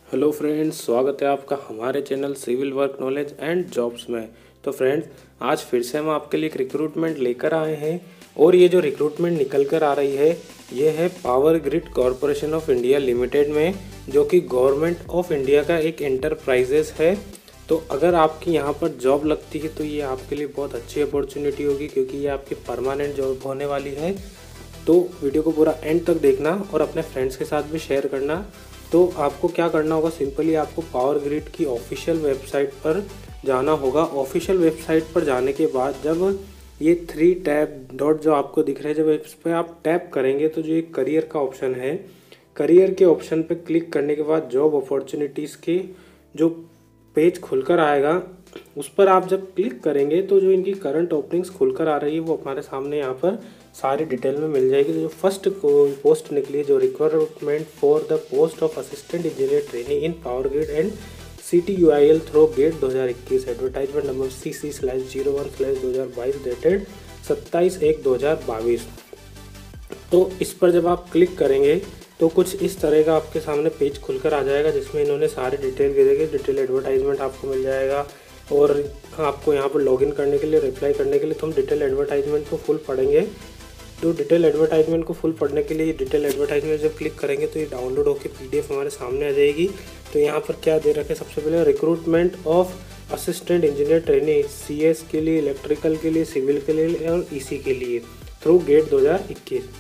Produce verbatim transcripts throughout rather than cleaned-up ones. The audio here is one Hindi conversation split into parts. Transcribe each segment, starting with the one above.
हेलो फ्रेंड्स, स्वागत है आपका हमारे channel civil work knowledge and jobs में। तो फ्रेंड्स, आज फिर से हम आपके लिए एक रिक्रूटमेंट लेकर आए हैं और ये जो रिक्रूटमेंट निकल कर आ रही है ये है power grid corporation of India limited में, जो कि गवर्नमेंट ऑफ इंडिया का एक एंटरप्राइजेस है। तो अगर आपकी यहाँ पर जॉब लगती है तो ये आपके लिए बहुत अच्छी अपॉर्चुनिटी होगी, क्योंकि ये आपकी परमानेंट जॉब होने वाली है। तो वीडियो को पूरा एंड तक देखना और अपने फ्रेंड्स के साथ भी शेयर करना। तो आपको क्या करना होगा, सिंपली आपको पावर ग्रिड की ऑफिशियल वेबसाइट पर जाना होगा। ऑफिशियल वेबसाइट पर जाने के बाद जब ये थ्री टैब डॉट जो आपको दिख रहे हैं, जब इस पर आप टैप करेंगे तो जो एक करियर का ऑप्शन है, करियर के ऑप्शन पर क्लिक करने के बाद जॉब अपॉर्चुनिटीज़ के जो पेज खुलकर आएगा उस पर आप जब क्लिक करेंगे तो जो इनकी करंट ओपनिंग्स खुलकर आ रही है वो हमारे सामने यहाँ पर सारी डिटेल में मिल जाएगी। तो जो फर्स्ट पोस्ट निकली है, जो requirement for the post of assistant engineer training in power grid and C T U I L through gate दो हज़ार इक्कीस, advertisement number C C slash zero one slash दो हज़ार बाईस डेटेड सत्ताईस एक दो हज़ार बाईस। तो इस पर जब आप क्लिक करेंगे तो कुछ इस तरह का आपके सामने पेज खुलकर आ जाएगा, जिसमें इन्होंने सारे डिटेल दे देंगे। डिटेल एडवर्टाइजमेंट आपको मिल जाएगा और आपको यहाँ पर लॉगिन करने के लिए, रिप्लाई करने के लिए तो हम डिटेल एडवर्टाइजमेंट को फुल पढ़ेंगे। तो डिटेल एडवर्टाइजमेंट को फुल पढ़ने के लिए डिटेल एडवर्टाइजमेंट जब क्लिक करेंगे तो ये डाउनलोड होकर पीडीएफ हमारे सामने आ जाएगी। तो यहाँ पर क्या दे रखे, सबसे पहले recruitment of assistant engineer training CS के लिए, इलेक्ट्रिकल के लिए, सिविल के लिए और ईसी के लिए थ्रू गेट दो हज़ार इक्कीस।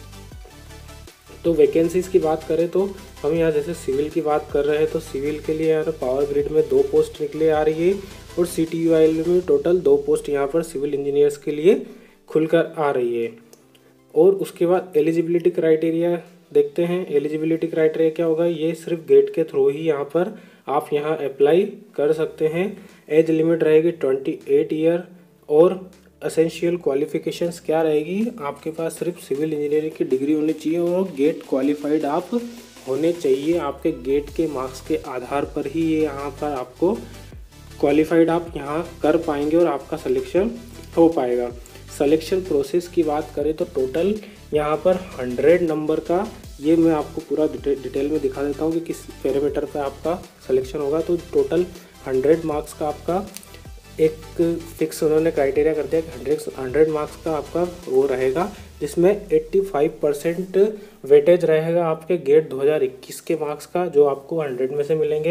तो वैकेंसीज़ की बात करें तो हम यहाँ जैसे सिविल की बात कर रहे हैं तो सिविल के लिए यहाँ पावर ग्रिड में दो पोस्ट निकले आ रही है और C T U I L में टोटल दो पोस्ट यहाँ पर सिविल इंजीनियर्स के लिए खुलकर आ रही है। और उसके बाद एलिजिबिलिटी क्राइटेरिया देखते हैं। एलिजिबिलिटी क्राइटेरिया क्या होगा, ये सिर्फ गेट के थ्रू ही यहाँ पर आप यहाँ अप्लाई कर सकते हैं। एज लिमिट रहेगी ट्वेंटी एट ईयर और असेंशियल क्वालिफिकेशंस क्या रहेगी, आपके पास सिर्फ सिविल इंजीनियरिंग की डिग्री होनी चाहिए और गेट क्वालिफाइड आप होने चाहिए। आपके गेट के मार्क्स के आधार पर ही ये यहाँ पर आपको क्वालिफाइड आप यहाँ कर पाएंगे और आपका सिलेक्शन हो पाएगा। सिलेक्शन प्रोसेस की बात करें तो टोटल यहाँ पर हंड्रेड नंबर का, ये मैं आपको पूरा डिटेल में दिखा देता हूँ कि किस पैरामीटर पर आपका सिलेक्शन होगा। तो टोटल हंड्रेड मार्क्स का आपका एक फिक्स उन्होंने क्राइटेरिया कर दिया कि हंड्रेड हंड्रेड मार्क्स का आपका वो रहेगा, जिसमें पचासी परसेंट वेटेज रहेगा आपके गेट दो हज़ार इक्कीस के मार्क्स का, जो आपको हंड्रेड में से मिलेंगे।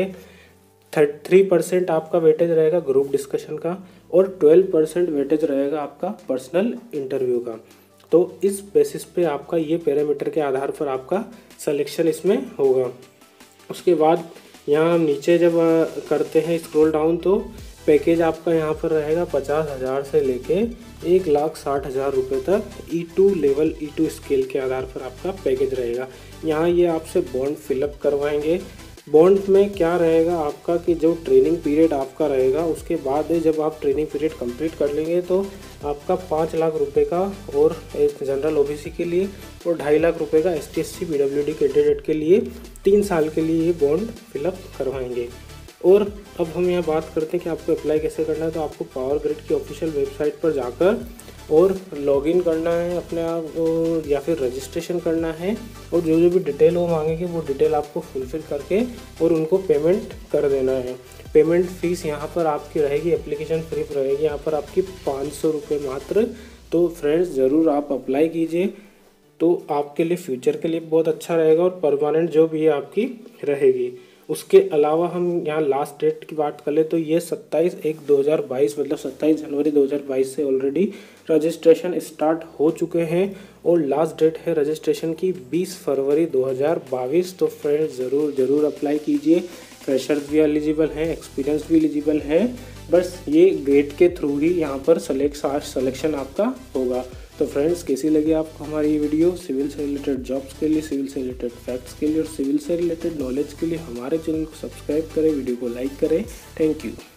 थ्री परसेंट आपका वेटेज रहेगा ग्रुप डिस्कशन का और ट्वेल्व परसेंट वेटेज रहेगा आपका पर्सनल इंटरव्यू का। तो इस बेसिस पे आपका ये पैरामीटर के आधार पर आपका सिलेक्शन इसमें होगा। उसके बाद यहाँ हम नीचे जब करते हैं स्क्रॉल डाउन तो पैकेज आपका यहाँ पर रहेगा पचास हज़ार से लेके एक लाख साठ हज़ार रुपये तक E two level, E two scale के आधार पर आपका पैकेज रहेगा। यहाँ ये आपसे बॉन्ड फिलअप करवाएंगे। बॉन्ड में क्या रहेगा आपका कि जो ट्रेनिंग पीरियड आपका रहेगा उसके बाद जब आप ट्रेनिंग पीरियड कंप्लीट कर लेंगे तो आपका पाँच लाख रुपए का और एक जनरल ओबीसी के लिए और ढाई लाख रुपए का S T S C P W D candidate के लिए तीन साल के लिए ये बॉन्ड फिलअप करवाएंगे। और अब हम यहाँ बात करते हैं कि आपको अप्लाई कैसे करना है। तो आपको पावर ग्रिड की ऑफिशियल वेबसाइट पर जाकर और लॉगिन करना है अपने आप, या फिर रजिस्ट्रेशन करना है और जो जो भी डिटेल वो मांगेंगे वो डिटेल आपको फुलफिल करके और उनको पेमेंट कर देना है। पेमेंट फ़ीस यहाँ पर आपकी रहेगी, एप्लीकेशन फी रहेगी यहाँ पर आपकी पाँच सौ रुपये मात्र। तो फ्रेंड्स, ज़रूर आप अप्लाई कीजिए, तो आपके लिए फ्यूचर के लिए बहुत अच्छा रहेगा और परमानेंट जॉब ये आपकी रहेगी। उसके अलावा हम यहाँ लास्ट डेट की बात कर ले तो ये सत्ताईस एक दो हज़ार बाईस मतलब सत्ताईस जनवरी दो हज़ार बाईस से ऑलरेडी रजिस्ट्रेशन स्टार्ट हो चुके हैं और लास्ट डेट है रजिस्ट्रेशन की बीस फरवरी दो हज़ार बाईस। तो फ्रेंड्स, ज़रूर ज़रूर अप्लाई कीजिए। फ्रेशर्स भी एलिजिबल हैं, एक्सपीरियंस भी एलिजिबल है, बस ये गेट के थ्रू ही यहाँ पर सेलेक्ट सिलेक्शन आपका होगा। तो फ्रेंड्स, कैसी लगी आपको हमारी ये वीडियो? सिविल से रिलेटेड जॉब्स के लिए, सिविल से रिलेटेड फैक्ट्स के लिए और सिविल से रिलेटेड नॉलेज के लिए हमारे चैनल को सब्सक्राइब करें, वीडियो को लाइक करें। Thank you.